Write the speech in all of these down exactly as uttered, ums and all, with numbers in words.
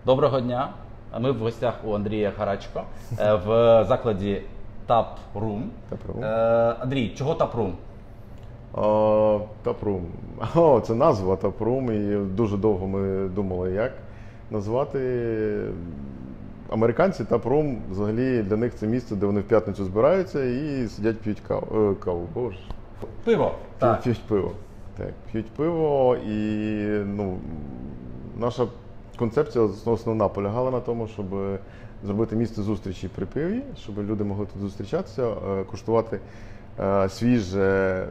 Доброго дня. Ми в гостях у Андрія Харачко е, в закладі Tap Room. Tap Room. Е, Андрій, чого Tap Room? Tap Room. О, це назва Tap Room, і дуже довго ми думали, як назвати. Американці Tap Room, взагалі для них це місце, де вони в п'ятницю збираються і сидять п'ють каву. Е, каву, боже. Пиво. П'ють, п'ють пиво. Так, п'ють пиво, і ну, наша концепція основна полягала на тому, щоб зробити місце зустрічі при пиві, щоб люди могли тут зустрічатися, куштувати свіже,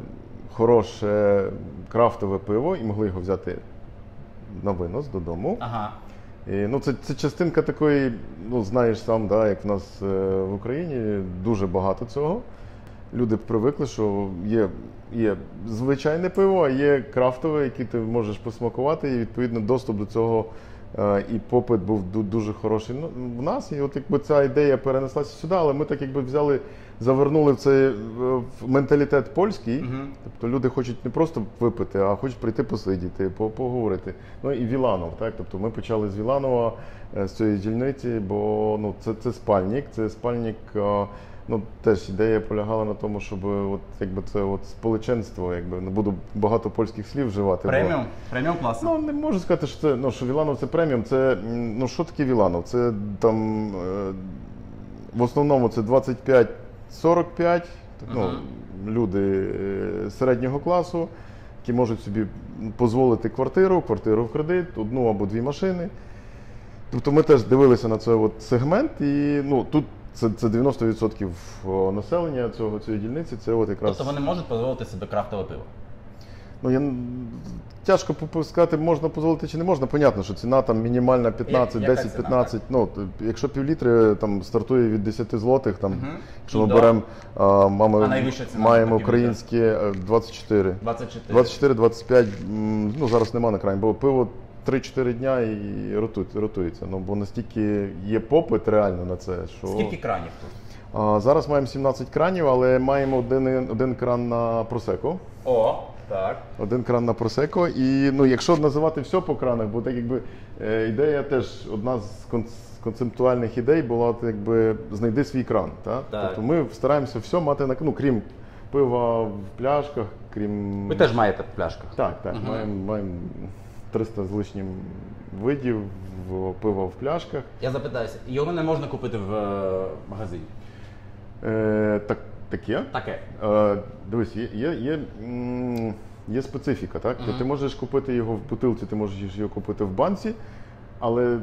хороше крафтове пиво і могли його взяти на винос додому. Ага. І, ну, це, це частинка такої, ну, знаєш сам, да, як в нас в Україні, дуже багато цього. Люди привикли, що є, є звичайне пиво, а є крафтове, яке ти можеш посмакувати, і відповідно доступ до цього е, і попит був дуже хороший в нас. І от якби ця ідея перенеслася сюди, але ми так якби взяли, завернули в цей в менталітет польський. Uh-huh. Тобто люди хочуть не просто випити, а хочуть прийти посидіти, поговорити. Ну і Віланов, так? Тобто ми почали з Віланова, з цієї дільниці, бо ну, це, це спальник, це спальник. Ну, теж ідея полягала на тому, щоб от, якби це от сполученство, якби не буду багато польських слів вживати. Преміум? Бо, преміум класу? Ну, не можу сказати, що це, ну, що Віланов це преміум, це, ну, що таке Віланов? Це там, е, в основному це двадцять п'ять сорок п'ять, ну, uh-huh. люди е, середнього класу, які можуть собі дозволити квартиру, квартиру в кредит, одну або дві машини. Тобто ми теж дивилися на цей от сегмент, і ну, тут Це, це дев'яносто відсотків населення цього, цієї дільниці, це от якраз... Тобто вони можуть дозволити себе крафтове пиво? Ну, я... Тяжко сказати, можна дозволити чи не можна. Понятно, що ціна там мінімальна п'ятнадцять, десять п'ятнадцять. Ну, якщо півлітри там стартує від десять злотих, там, угу. якщо ми беремо, а, мами, а маємо українське двадцять чотири. двадцять чотири двадцять п'ять, ну зараз нема на країні, бо пиво три-чотири дня і ротується, ну, бо настільки є попит реально на це, що... Скільки кранів тут? А, зараз маємо сімнадцять кранів, але маємо один, один кран на просеко. О, так. Один кран на просеко. І ну, якщо називати все по кранах, бо так якби ідея теж, одна з концептуальних ідей була, якби знайди свій кран. Так? Так. Тобто ми стараємося все мати на, ну, крім пива в пляшках, крім... Ви теж маєте в пляшках? Так, так, угу. маємо, маємо триста з лишнім видів в пива в пляшках. Я запитаюся, його не можна купити в е, магазині? Е, так, таке? Таке. Е, дивись, є, є, є, є специфіка, так? Uh-huh. Ти можеш купити його в бутилці, ти можеш його купити в банці, але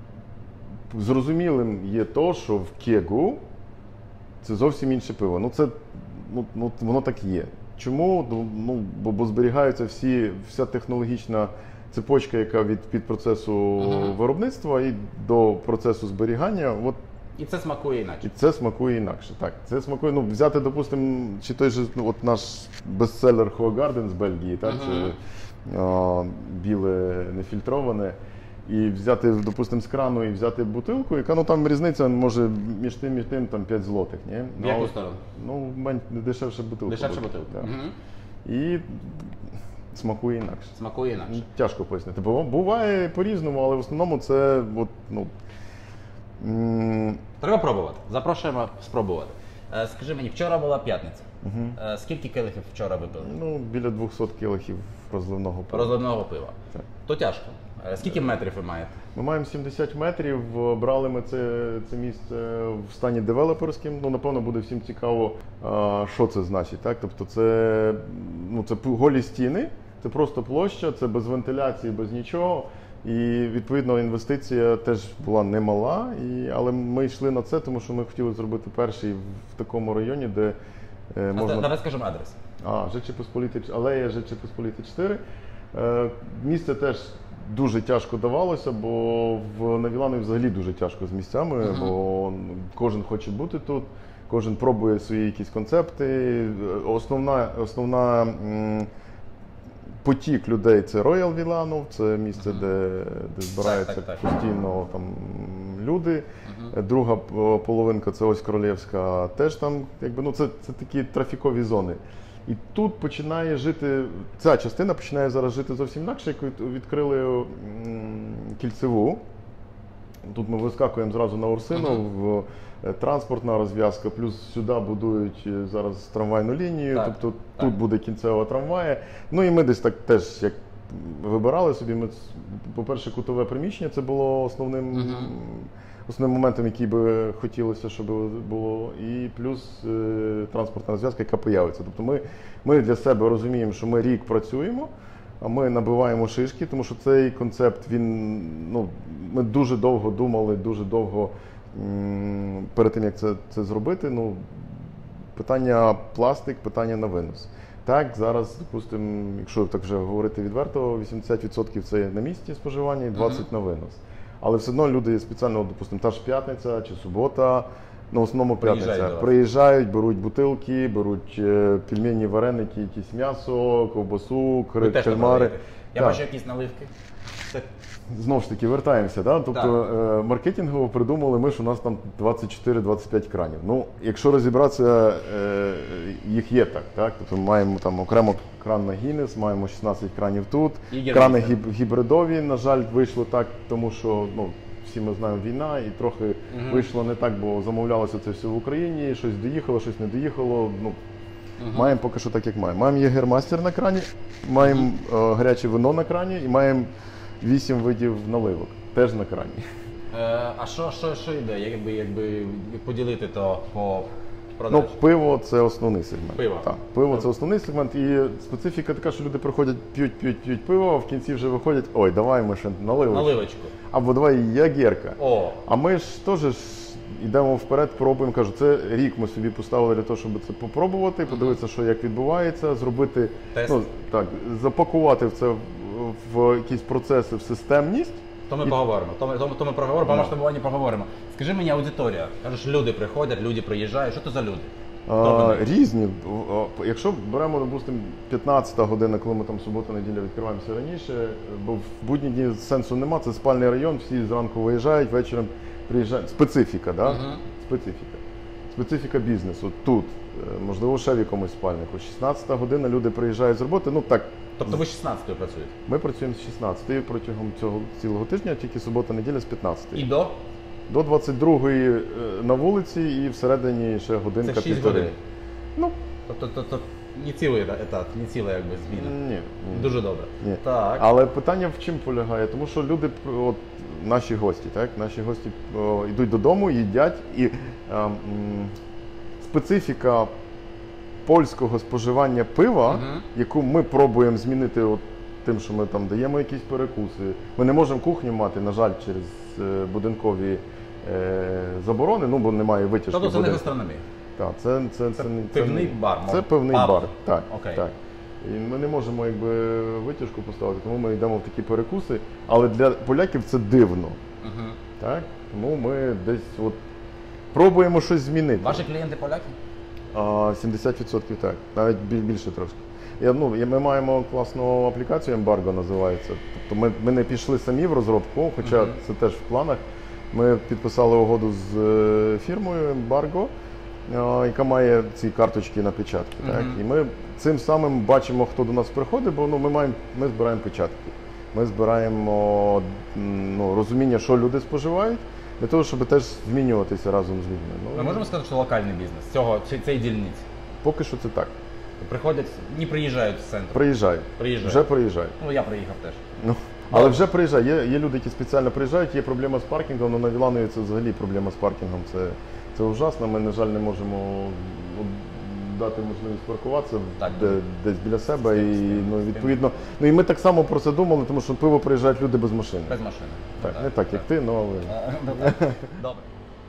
зрозумілим є то, що в кегу це зовсім інше пиво. Ну, це, ну, ну, воно так є. Чому? Ну, бо, бо зберігаються всі, вся технологічна цепочка, яка від під процесу uh-huh. виробництва і до процесу зберігання. От, і це смакує інакше. І це смакує інакше. Так, це смакує, ну, взяти, допустимо, чи той же, ну, от наш бестселер Хоагарден з Бельгії, так, uh-huh. це а, біле нефільтроване, і взяти, допустимо, з крану і взяти бутилку, яка, ну, там різниця може між тим, між тим, там п'ять злотих, ні? В яку ну, сторону? Ну, менш, дешевше бутилка. Дешевше бутилка. Так. Uh-huh. І смакує інакше. Смакує інакше. Тяжко пояснити. Буває по-різному, але в основному це, от, ну, треба пробувати. Запрошуємо спробувати. Скажи мені, вчора була п'ятниця. Угу. Скільки келихів вчора випили? Ну, біля двісті келихів розливного пива. Розливного пива. Так. То тяжко. Скільки метрів ви маєте? Ми маємо сімдесят метрів. Брали ми це, це місце в стані девелоперським. Ну, напевно, буде всім цікаво, що це значить. Так? Тобто це, ну, це голі стіни, це просто площа, це без вентиляції, без нічого. І, відповідно, інвестиція теж була немала, і, але ми йшли на це, тому що ми хотіли зробити перший в такому районі, де е, можна... А, давай скажемо адрес. А, Жечі Посполітий, алея Жечі Посполітий чотири. Е, місце теж дуже тяжко давалося, бо в, на Віланові взагалі дуже тяжко з місцями, uh-huh. бо кожен хоче бути тут, кожен пробує свої якісь концепти. Основна, основна м, потік людей – це Royal Віланов, це місце, uh-huh. де, де збираються так, так, так. постійно там люди. Uh-huh. Друга половинка – це ось Королівська, теж там, якби, ну, це, це такі трафікові зони. І тут починає жити, ця частина починає зараз жити зовсім інакше, як відкрили м, Кільцеву. Тут ми вискакуємо зразу на Урсину, Ага. в е, транспортна розв'язка, плюс сюди будують е, зараз трамвайну лінію, Так, тобто так. тут буде кінцева трамвая. Ну і ми десь так теж як вибирали собі. Ми, ц- по-перше, кутове приміщення це було основним, Мгм. основним моментом, який би хотілося, щоб було. І плюс е, транспортна розв'язка, яка появиться. Тобто ми, ми для себе розуміємо, що ми рік працюємо. А ми набиваємо шишки, тому що цей концепт, він, ну, ми дуже довго думали, дуже довго м, перед тим, як це, це зробити. Ну, питання пластик, питання на винос. Так, зараз, допустимо, якщо так вже говорити відверто, вісімдесят відсотків це на місці споживання і двадцять відсотків на винос. Але все одно люди спеціально, допустимо, та ж п'ятниця чи субота, ну, в основному Приїжджають до п'ятниця, вас. приїжджають, беруть бутилки, беруть е, пельмені, вареники, якісь м'ясо, ковбасу, Ви кри- теж кальмари. надаєте. Я Так. бачу якісь наливки. Це Знову ж таки, вертаємося. Да? Тобто е, маркетингово придумали ми, що у нас там двадцять чотири двадцять п'ять кранів. Ну, якщо розібратися, е, їх є так. так? Тобто ми маємо там окремо кран на Гіннес, маємо шістнадцять кранів тут. І Гермес. Крани гіб- гібридові, на жаль, вийшло так, тому що ну, всі ми знаємо війна, і трохи Мгм. вийшло не так, бо замовлялося це все в Україні, щось доїхало, щось не доїхало. Ну, Мгм. Маємо поки що так, як маємо. Маємо єгермастер на крані, маємо е, гаряче вино на крані і маємо вісім видів наливок, теж на крані. Е, а що, що, що йде? Якби, якби поділити то по Ну, продажі? пиво це основний сегмент. Пиво. Так, пиво це основний сегмент. І специфіка така, що люди приходять, п'ють, п'ють, п'ють пиво, а в кінці вже виходять, ой, давай ми ще наливочку. Наливочку. Або давай ягерка. О, А ми ж теж ж йдемо вперед, пробуємо. Кажу, це рік ми собі поставили для того, щоб це попробувати, подивитися, що як відбувається, зробити, Тест. ну так, запакувати в це в, в якісь процеси, в системність. то ми І- поговоримо. То ми, то, ми- то ми проговоримо, по Да. масштабуванні поговоримо. Скажи мені аудиторія. Кажеш, люди приходять, люди приїжджають. Що це за люди? А, Добре. різні. О, Якщо беремо, допустимо, п'ятнадцята година, коли ми там субота-неділя відкриваємося раніше, бо в будні дні сенсу нема, це спальний район, всі зранку виїжджають, вечором приїжджають. Специфіка, да? Мгм. Специфіка. Специфіка бізнесу. Тут, е, можливо, ще в якомусь спальнику. шістнадцята година люди приїжджають з роботи. Ну так, Тобто ви шістнадцятою працюєте? ми працюємо з шістнадцятої протягом цього цілого тижня, тільки субота-неділя з п'ятнадцятої. І до? До двадцять другої е, на вулиці і всередині ще годинка Це шість півтори. годин. Ну, Тобто то, то, не цілий етат, не ціла якби зміна. ні. ні. Дуже добре. Ні. Так. Але питання в чим полягає? Тому що люди, от наші гості, так? Наші гості о, йдуть додому, їдять, і е, м, специфіка польського споживання пива, Мгм. яку ми пробуємо змінити от тим, що ми там даємо якісь перекуси. Ми не можемо кухню мати, на жаль, через е, будинкові е, заборони, ну бо немає витяжки. Тобто це не будинку. гастрономія? Так, це, це, це, Це не- пивний не- бар, Це мов- пивний паб. бар. Так, Окей. так. І ми не можемо якби витяжку поставити, тому ми йдемо в такі перекуси. Але для поляків це дивно. Угу. Так? Тому ми десь от пробуємо щось змінити. Ваші клієнти поляки? А, сімдесят відсотків так, навіть біль- більше трошки. Я, ну, я- ми маємо класну аплікацію, Embargo називається. Тобто ми, ми не пішли самі в розробку, хоча Мгм. це теж в планах. Ми підписали угоду з е, фірмою Embargo, е, яка має ці карточки на печатки. Так? Мгм. І ми цим самим бачимо, хто до нас приходить, бо ну, ми, маємо, ми збираємо печатки. Ми збираємо м, ну, розуміння, що люди споживають, для того, щоб теж змінюватися разом з людьми. Ми Ну, можемо сказати, що локальний бізнес цього, ці- цієї дільниці. поки що це так. Приходять, не приїжджають з центру. Приїжджають. Приїжджають. Вже приїжджають. Ну, я приїхав теж. Ну, але вже приїжджають. Є, є люди, які спеціально приїжджають, є проблема з паркінгом, але на Віланові це взагалі проблема з паркінгом. Це, це ужасно. Ми, на жаль, не можемо ну, дати можливість паркуватися Так, де, дуже. десь біля себе. З тим, І з тим, ну, з тим. відповідно, ну і ми так само про це думали, тому що пиво приїжджають люди без машини. Без машини. Так, не так, як ти, ну але. Е, ну, так. Добре.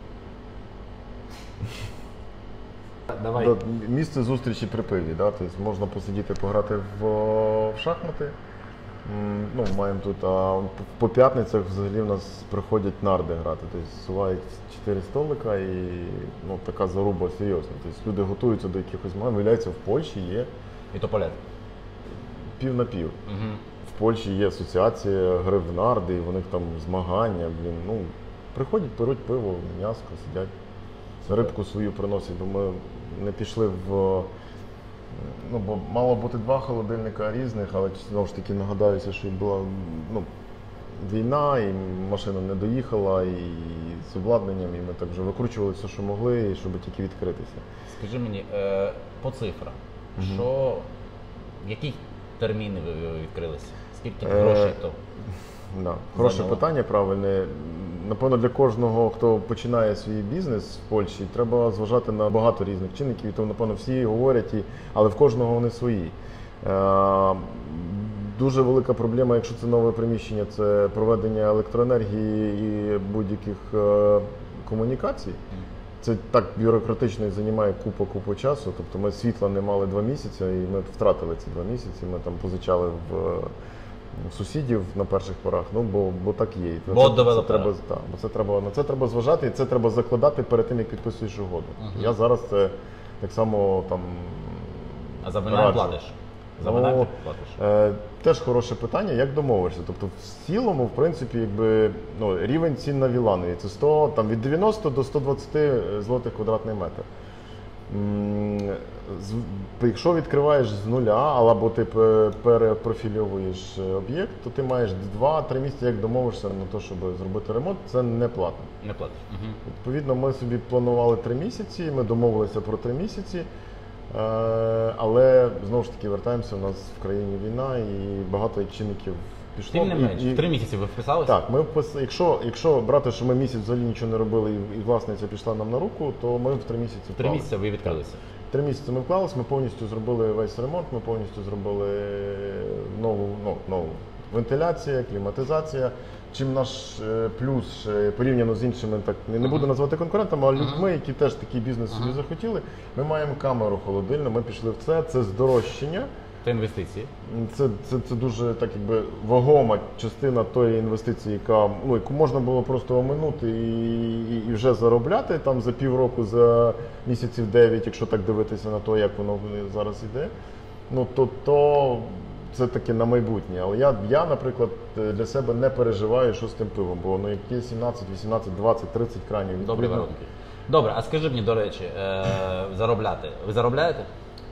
Давай. Да, місце зустрічі при пиві, да? Тобто можна посидіти, пограти в, в шахмати. М, Ну, маємо тут, а по п'ятницях взагалі в нас приходять нарди грати. Тобто сувають чотири столика і ну, така заруба серйозна. Тобто люди готуються до якихось змагань. Виявляється, в Польщі є І то поляки. пів на пів. Угу. В Польщі є асоціація гри в нарди, і в них там змагання. Блін, ну, приходять, беруть пиво, м'яско, сидять. Рибку свою приносять, бо ми не пішли в. Ну, бо мало бути два холодильника різних, але знову ж таки нагадаюся, що була ну, війна, і машина не доїхала, і з обладнанням, і ми так вже викручували все, що могли, щоб тільки відкритися. Скажи мені, е, по цифрам, угу. що, в які терміни ви відкрилися? Скільки Е, грошей то? Да. Хороше питання, правильне. Напевно, для кожного, хто починає свій бізнес в Польщі, треба зважати на багато різних чинників, і то, напевно, всі говорять, і, але в кожного вони свої. Е, дуже велика проблема, якщо це нове приміщення, це проведення електроенергії і будь-яких е, комунікацій. Це так бюрократично і займає купу-купу часу. Тобто ми світла не мали два місяці, і ми втратили ці два місяці. Ми там позичали в сусідів на перших порах, ну бо, бо так є. Бо це, це треба, та, бо це треба, на це треба зважати, і це треба закладати перед тим, як підписуєш угоду. Uh-huh. Я зараз це так само там. А за винайм платиш? За винайм ну, платиш? Е, теж хороше питання, як домовишся. Тобто в цілому, в принципі, якби, ну, рівень цін на Віланові це сто, там, від дев'яноста до ста двадцяти злотих квадратний метр. Якщо відкриваєш з нуля, або ти перепрофільовуєш об'єкт, то ти маєш два-три місяці, як домовишся на те, щоб зробити ремонт, це не платно. Не платиш. Угу. Відповідно, ми собі планували три місяці, ми домовилися про три місяці, але знову ж таки вертаємося, у нас в країні війна і багато чинників пішло. Тим не менше, в три місяці ви вписалися? Так, ми впис... якщо, якщо брати, що ми місяць взагалі нічого не робили і власниця пішла нам на руку, то ми в три місяці вклалися. Три місяці ви відкрилися? Три місяці ми вклалися, ми повністю зробили весь ремонт, ми повністю зробили нову, ну, нову вентиляція, кліматизація. Чим наш е, плюс е, порівняно з іншими, так не, не буду назвати конкурентами, а людьми, які теж такий бізнес собі захотіли, ми маємо камеру холодильну, ми пішли в це, це здорожчання. Це інвестиції? Це, це, це дуже так, якби, вагома частина тої інвестиції, яка, ну, яку можна було просто оминути і, і, і вже заробляти там за півроку, за місяців дев'ять, якщо так дивитися на те, як воно зараз йде. Ну, то, то це таке на майбутнє. Але я, я, наприклад, для себе не переживаю, що з тим пивом, бо воно яке сімнадцять, вісімнадцять, двадцять, тридцять кранів. Добрі воронки. Добре, а скажи мені, до речі, е- заробляти. Ви заробляєте?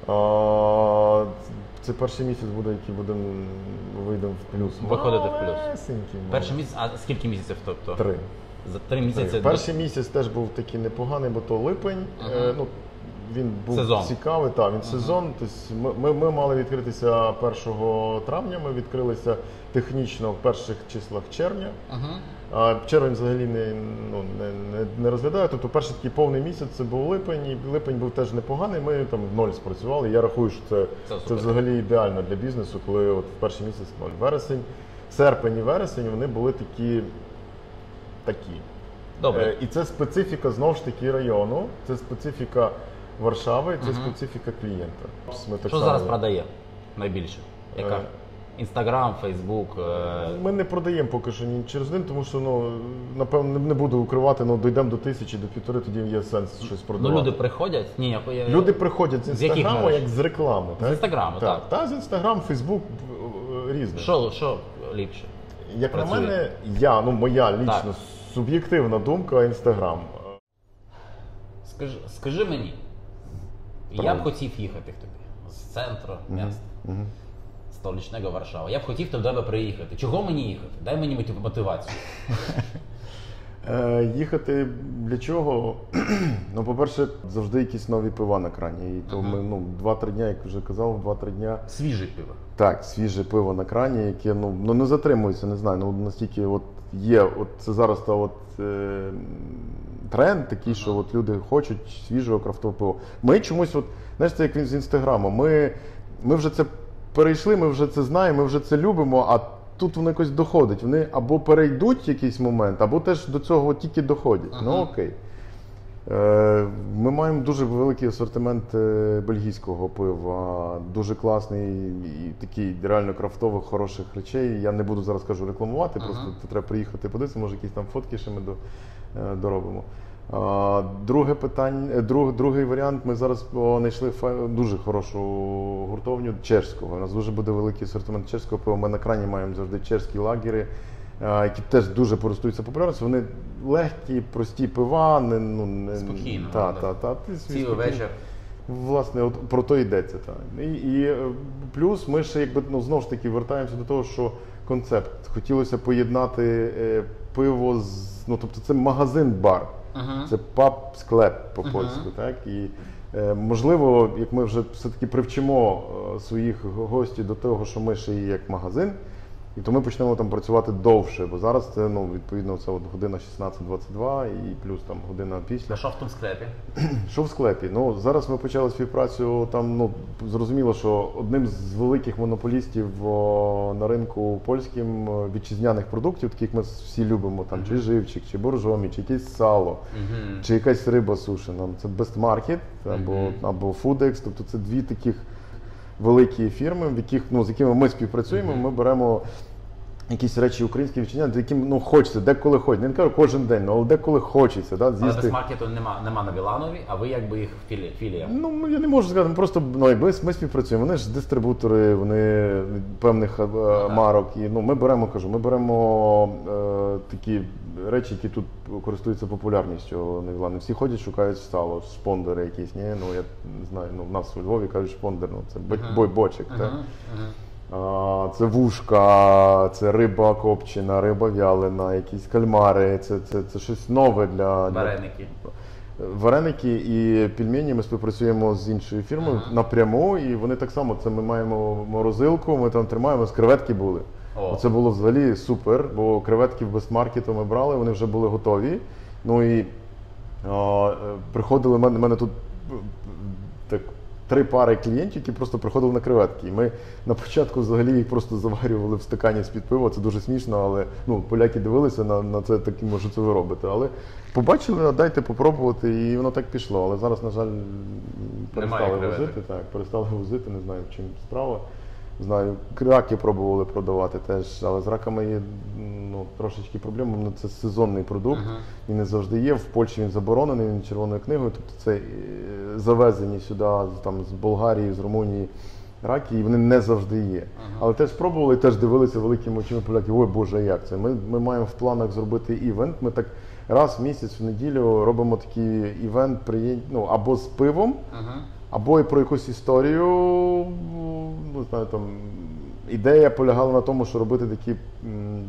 А, це перший місяць буде, який будемо вийдемо в плюс. Виходите в плюс. Малесенький, Перший місяць, а скільки місяців? Тобто? Три. За три місяці? Три. Перший місяць теж був такий непоганий, бо то липень. Uh-huh. Е, ну, він був сезон. цікавий, так, він uh-huh. сезон. Тобто ми, ми, ми мали відкритися першого травня, ми відкрилися технічно в перших числах червня. Uh-huh. А червень взагалі не, ну, не, не, не розглядаю. Тобто перший такий повний місяць це був липень, і липень був теж непоганий, ми там в ноль спрацювали. Я рахую, що це, це, це взагалі ідеально для бізнесу, коли от в перший місяць ноль. Вересень, серпень і вересень вони були такі. такі. Добре. Е, і це специфіка, знову ж таки, району, це специфіка Варшави, це uh-huh. специфіка клієнта. Ми так Що само... зараз продає найбільше? Яка? Е... Інстаграм, Фейсбук. Е... Ми не продаємо поки що ні через один, тому що, ну, напевно, не буду укривати, ну, дійдемо до тисячі, до півтори, тоді є сенс щось продавати. Ну, люди приходять? Ні, я... Люди приходять з Інстаграму, як з реклами. З Інстаграму, так. Так, та, з Інстаграм, Фейсбук, різне. Що, що ліпше? Як працює? На мене, я, ну, моя лічна, суб'єктивна думка, Інстаграм. Скажи, скажи мені, Правильно. Я б хотів їхати в тобі з центру міста, угу. столичного Варшави. Я б хотів до тебе приїхати. Чого мені їхати? Дай мені мотивацію. Е, їхати для чого? Ну, по-перше, завжди якісь нові пива на крані. І то ми, ну, два-три дня, як вже казав, два-три дня. Свіже пиво. Так, свіже пиво на крані, яке, ну, ну не затримується, не знаю, ну настільки от є, от це зараз та от е, тренд такий, що от люди хочуть свіжого крафтового пива. Ми чомусь, от, знаєш, це як він з Інстаграму, ми, ми вже це перейшли, ми вже це знаємо, ми вже це любимо, а тут воно якось доходить. Вони або перейдуть в якийсь момент, або теж до цього от тільки доходять. Ага. Ну окей. Е, ми маємо дуже великий асортимент бельгійського пива, дуже класний і такий реально крафтових, хороших речей. Я не буду зараз, кажу, рекламувати, ага. Просто треба приїхати подивитися, може якісь там фотки ще ми до, доробимо. А, друге питання, друг, другий варіант, ми зараз знайшли дуже хорошу гуртовню чешського. У нас дуже буде великий асортимент чешського пива. Ми на крані маємо завжди чешські лагери, які теж дуже користуються популярністю. Вони легкі, прості пива. Не, ну, не, спокійно. Та, та, та, цілий вечір. Власне, от про то йдеться. Та. І, і плюс ми ще, якби, ну, знову ж таки вертаємося до того, що концепт. Хотілося поєднати е, пиво з, ну тобто це магазин-бар, uh-huh. це паб-склеп по-польську, uh-huh. так? І е, можливо, як ми вже все-таки привчимо е, своїх гостей до того, що ми ще є як магазин, і то ми почнемо там працювати довше, бо зараз це, ну, відповідно, це от година шістнадцять двадцять два і плюс там година після. А що в тому склепі? Що в склепі? Ну, зараз ми почали співпрацю, там, ну, зрозуміло, що одним з великих монополістів о, на ринку польським вітчизняних продуктів, таких ми всі любимо, там, mm-hmm. чи живчик, чи боржомі, чи якесь сало, mm-hmm. чи якась риба сушена. Це Best Market або, mm-hmm. або Foodex, тобто це дві таких великі фірми, в яких, ну, з якими ми співпрацюємо, mm-hmm. ми беремо якісь речі українські вітчизняні, яким, ну, хочеться, деколи хочеться. Не кажу кожен день, але деколи хочеться. Да, з'їсти. Але Бестмаркету нема, нема на Біланові, а ви якби їх філі, філія? Ну, я не можу сказати, ми просто, ну, якби ми співпрацюємо. Вони ж дистрибутори, вони певних е, марок. І, ну, ми беремо, кажу, ми беремо е, такі речі, які тут користуються популярністю. Не всі ходять, шукають сало, шпондери якісь, ні? Ну, я не знаю, ну, в нас у Львові кажуть шпондер, ну, це uh-huh. бочик, uh-huh. так? Uh-huh. Це вушка, це риба копчена, риба вялена, якісь кальмари, це, це, це щось нове для… Вареники. Для... Вареники і пельмені ми співпрацюємо з іншою фірмою ага. напряму, і вони так само, це ми маємо морозилку, ми там тримаємо, з креветки були. О. Це було взагалі супер, бо креветки в Бестмаркету ми брали, вони вже були готові. Ну і о, приходили, в мене, мене тут так, три пари клієнтів, які просто приходили на креветки. І ми на початку взагалі їх просто заварювали в стакані з-під пива. Це дуже смішно, але ну, поляки дивилися на, на це, таким, що це ви робите. Але побачили, дайте попробувати, і воно так пішло. Але зараз, на жаль, перестали возити. Так, перестали возити, не знаю, в чим справа. Знаю, раки пробували продавати теж, але з раками є, ну, трошечки проблеми. Ну, це сезонний продукт, uh-huh. він не завжди є. В Польщі він заборонений, він червоною книгою. Тобто це завезені сюди там, з Болгарії, з Румунії раки, і вони не завжди є. Uh-huh. Але теж пробували і теж дивилися великими очима поляки. Ой, Боже, як це? Ми, ми маємо в планах зробити івент. Ми так раз в місяць, в неділю робимо такий івент, ну, або з пивом, uh-huh. або і про якусь історію. Ну, знаю, там, ідея полягала на тому, що робити такі м,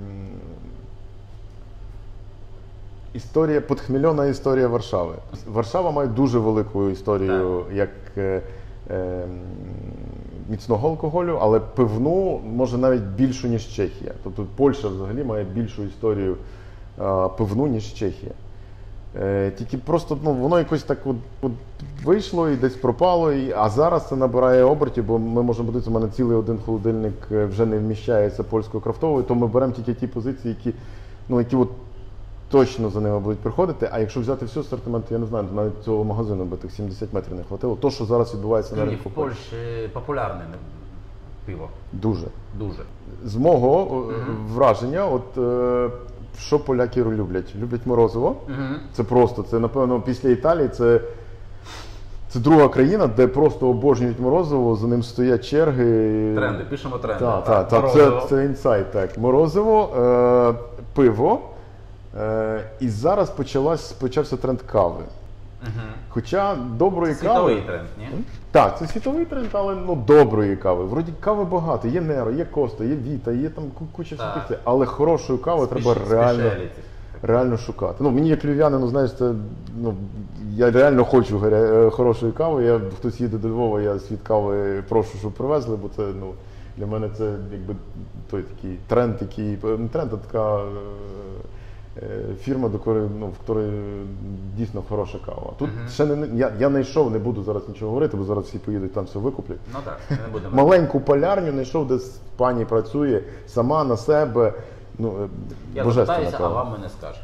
історія, подхмельона історія Варшави. Варшава має дуже велику історію як е, е, міцного алкоголю, але пивну може навіть більшу, ніж Чехія. Тобто Польща взагалі має більшу історію е, пивну, ніж Чехія. Е, тільки просто, ну, воно якось так от, от вийшло і десь пропало, і, а зараз це набирає обертів, бо ми можемо подивитися, у мене цілий один холодильник вже не вміщається польською крафтовою, то ми беремо тільки ті позиції, які, ну, які от точно за ними будуть приходити, а якщо взяти всю асортимент, я не знаю, навіть цього магазину би тих сімдесят метрів не хватило. То, що зараз відбувається на ринку. В Польщі популярне пиво? Дуже. Дуже. З мого mm-hmm. враження, от е, що поляки люблять? Люблять морозиво. Mm-hmm. Це просто, це, напевно, після Італії, це, це друга країна, де просто обожнюють морозиво, за ним стоять черги. Тренди, пишемо тренди. Так, так, так, це, це інсайт, так. Морозиво, е, пиво. Е, і зараз почалась, почався тренд кави. Угу. Хоча доброї світовий кави… Світовий тренд, ні? Так, це світовий тренд, але, ну, доброї кави. Вроді кави багато, є Неро, є Коста, є Віта, є там куча всяких цих. Але хорошої кави Спіш... треба реально, реально шукати. Ну, мені як львів'янину, знаєш, це, ну, я реально хочу гаря... хорошої кави. Я, хтось їде до Львова, я світ кави прошу, щоб привезли, бо це, ну, для мене це якби той такий тренд, який, не тренд, а така фірма, до якої, ну, в якої дійсно хороша кава. Тут uh-huh. ще не, я, я не йшов, не буду зараз нічого говорити, бо зараз всі поїдуть, там все викуплять. Ну так, не будемо. Маленьку полярню не йшов, де пані працює сама на себе. Ну, я запитаюся, а вам мене скаже.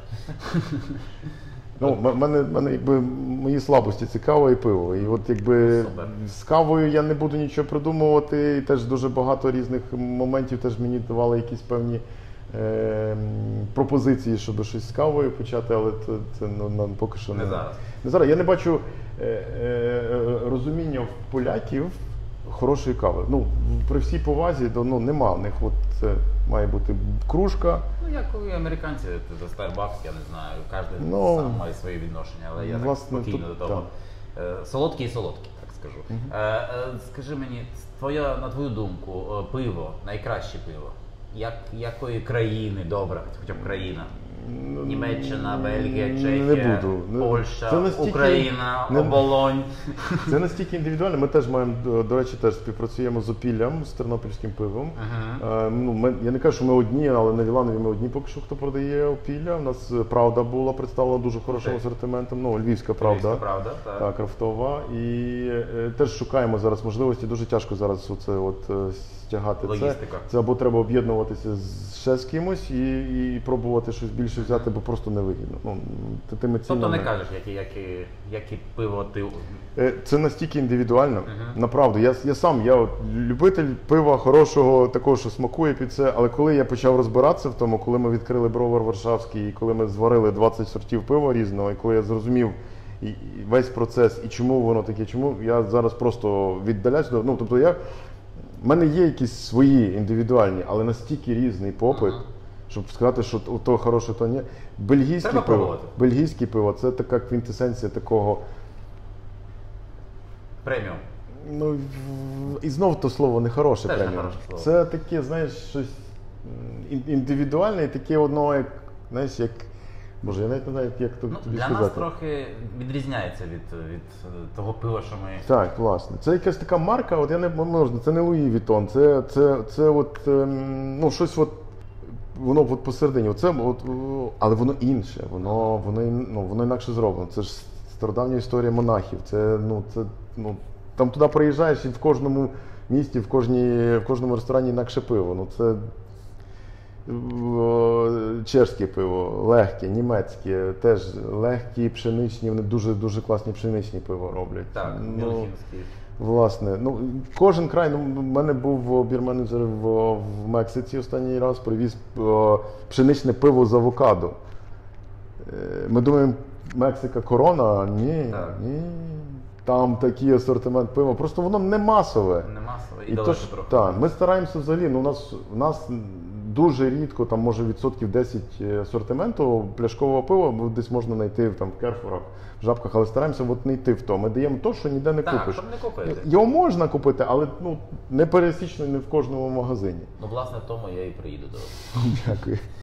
Ну, мене, мене, якби, мої слабості – це кава і пиво. І от, якби, з кавою я не буду нічого придумувати, і теж дуже багато різних моментів теж мені давали якісь певні Е, пропозиції, щоб щось з кавою почати, але це, це ну, нам поки що не, не зараз. Не зараз. Я не бачу е, е, розуміння в поляків хорошої кави. Ну, при всій повазі, то, ну, нема в них. От це має бути кружка. Ну, як і американці, за Starbucks, я не знаю, кожен ну, сам має свої відношення, але я власне, так спокійно тут, до того. Так. Солодкі і солодкі, так скажу. Угу. Е, е, скажи мені, твоя, на твою думку, пиво, найкраще пиво? Як, якої країни, добре, хоча б країна? Німеччина, Бельгія, Не Чехія, буду. Не- Польща, це настільки- Україна, не- Оболонь. Це настільки індивідуально. Ми теж маємо, до- до речі, теж співпрацюємо з Опіллям, з тернопільським пивом. Ага. Е, ну, ми, я не кажу, що ми одні, але на Віланові ми одні поки що, хто продає Опілля. У нас е, Правда була представлена дуже хорошим Окей. асортиментом. Ну, Львівська Правда. Львівська правда, так. Так, крафтова. І е, теж шукаємо зараз можливості. Дуже тяжко зараз оце от е, стягати Логістика. це. Це або треба об'єднуватися з ще з кимось і, і пробувати щось більше взяти, бо просто невигідно. Ну, ти- тими Тобто цінами- не кажеш, які, які, які пиво ти. Е, Це настільки індивідуально, Мгм. направду. Я, я сам, я от любитель пива хорошого, такого, що смакує під це, але коли я почав розбиратися в тому, коли ми відкрили бровар Варшавський, і коли ми зварили двадцять сортів пива різного, і коли я зрозумів і, і весь процес, і чому воно таке, чому я зараз просто віддаляюсь. до- Ну, тобто я, в мене є якісь свої індивідуальні, але настільки різний попит, Ага. щоб сказати, що то- то хороше, то ні. Бельгійське Треба пиво, пробувати. бельгійське пиво це така квінтесенція такого. Преміум. Ну, в- і знов то слово не хороше Теж не преміум. хороше слово. Це таке, знаєш, щось м, ін- індивідуальне, і таке одно, як, знаєш, як. Боже, я навіть не знаю, як тобі Ну, тобі для сказати. нас трохи відрізняється від, від е, того пива, що ми. Так, власне. Це якась така марка, от я не можна, це не Луї Вітон, це, це, це от, ем, ну, щось от, воно от посередині. Оце, от, о, але воно інше, воно, воно, ін- ну, воно інакше зроблено. Це ж стародавня історія монахів. Це, ну, це, ну, там туди приїжджаєш і в кожному місті, в, кожній, в кожному ресторані інакше пиво. Ну, це о, чешське пиво, легке, німецьке, теж легкі, пшеничні, вони дуже дуже класні пшеничні пиво роблять. Так, Ну, мюнхенський. власне, ну кожен край. Ну, у мене був бір-менеджер в, в Мексиці останній раз, привіз о, пшеничне пиво з авокадо. Е, Ми думаємо, Мексика корона. Ні, Так. ні. Там такий асортимент пива. Просто воно не масове. Не масово і, І далеко то ж, трохи. так, ми стараємося взагалі, ну, у нас, у нас дуже рідко, там може відсотків десять асортименту пляшкового пива бо десь можна знайти там, в Керфурах, в Жабках, але стараємося от не йти в то. Ми даємо то, що ніде не Так, купиш. щоб не купити. Його можна купити, але ну, не пересічно не в кожному магазині. Ну, власне, тому я і приїду до вас. Дякую.